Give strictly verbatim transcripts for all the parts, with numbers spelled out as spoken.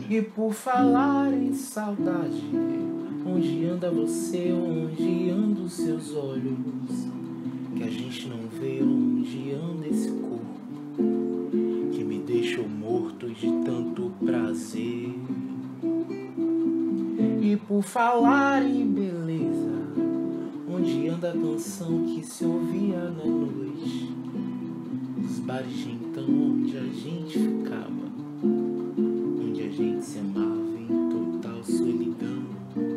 E por falar em saudade, onde anda você, onde andam os seus olhos? Que a gente não vê onde anda esse corpo que me deixou morto de tanto prazer. E por falar em beleza, onde anda a canção que se ouvia na noite? Os bares de então onde a gente ficava, onde a gente se amava em total solidão.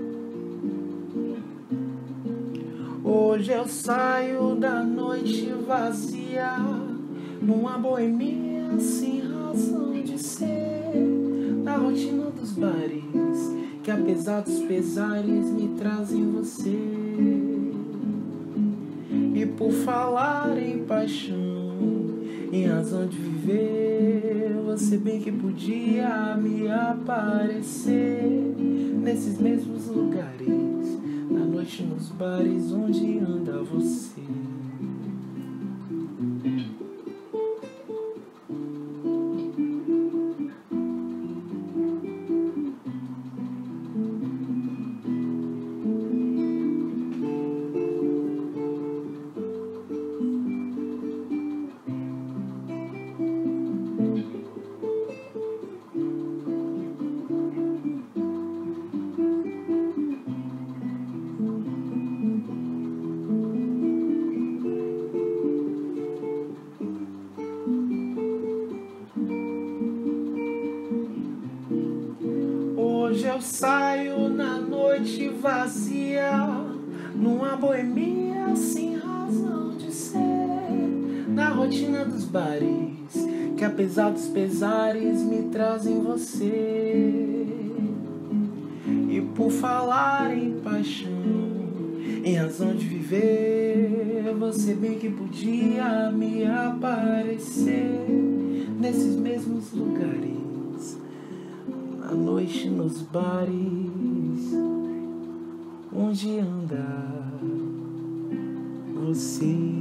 Hoje eu saio da noite vazia, numa boemia sem razão de ser, na rotina dos bares, que apesar dos pesares me trazem você. E por falar em paixão, em razão de viver, você bem que podia me aparecer nesses mesmos lugares, na noite nos bares onde anda você. Hoje eu saio na noite vazia, numa boemia sem razão de ser, na rotina dos bares, que apesar dos pesares me trazem você. E por falar em paixão, em razão de viver, você bem que podia me aparecer nesses mesmos lugares, à noite nos bares, onde anda você.